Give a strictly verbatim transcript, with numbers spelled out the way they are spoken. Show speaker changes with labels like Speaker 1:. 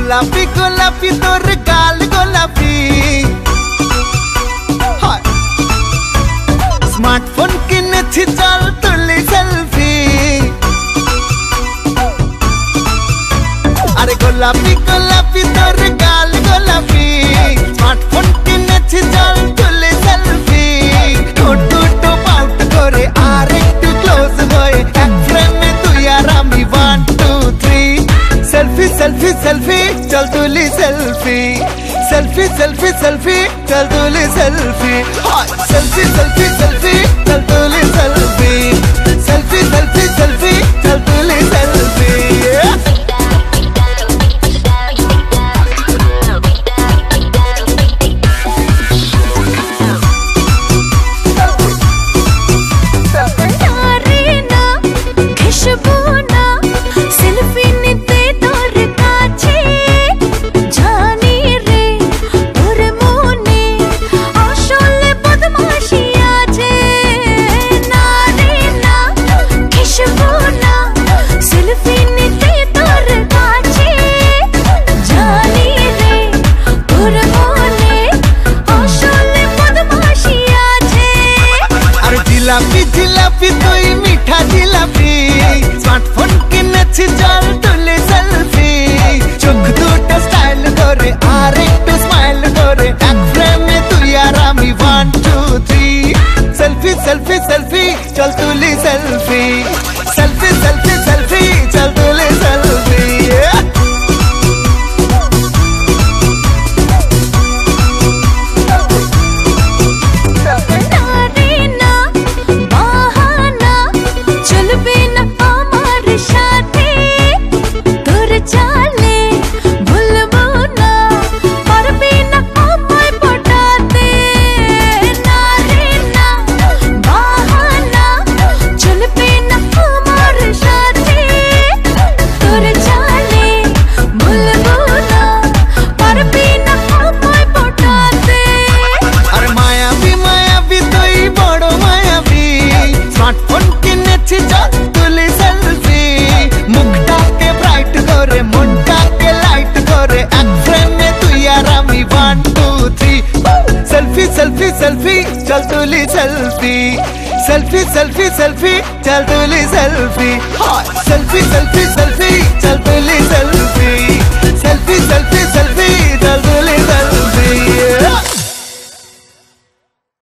Speaker 1: গোলাপি গোলাপি তোর গাল গোলাপি স্মার্টফোন কিনেছি চল তুলি সেলফি আরে গোলাপি গোলাপি তোর গাল গোলাপি স্মার্টফোন কিনেছি চল তুলি সেলফি ঠোঁট দুটো পাউট করে আর একটু ক্লোজ হয়ে এক ফ্রেমে তুই আর আমি one two three selfie selfie selfie চল তুলি সেলফি সেলফি সেলফি সেলফি চল তুলি সেলফি সেলফি সেলফি সেলফি চল তুলি সেলফি সেলফি সেলফি সেলফি চল তুলি সেলফি জিলাপি জিলাপি তুই মিঠা জিলাপি স্মার্টফোন কিনেছি চল তুলি সেলফি চোখ দুটো স্টাইল করে আর একটু স্মাইল করে এক ফ্রেমে তুই আর আমি one two three selfie selfie selfie চল তুলি সেলফি সেলফি সেলফি সেলফি চল তুলি সেলফি স্মার্টফোন কিনেছি চল তুলি সেলফি মুখটাকে ব্রাইট করে মনটাকে লাইট করে এক ফ্রেমে তুই আর আমি one two three selfie selfie selfie চল তুলি সেলফি সেলফি সেলফি সেলফি চল তুলি সেলফি সেলফি সেলফি সেলফি চল তুলি সেলফি সেলফি সেলফি সেলফি চল তুলি সেলফি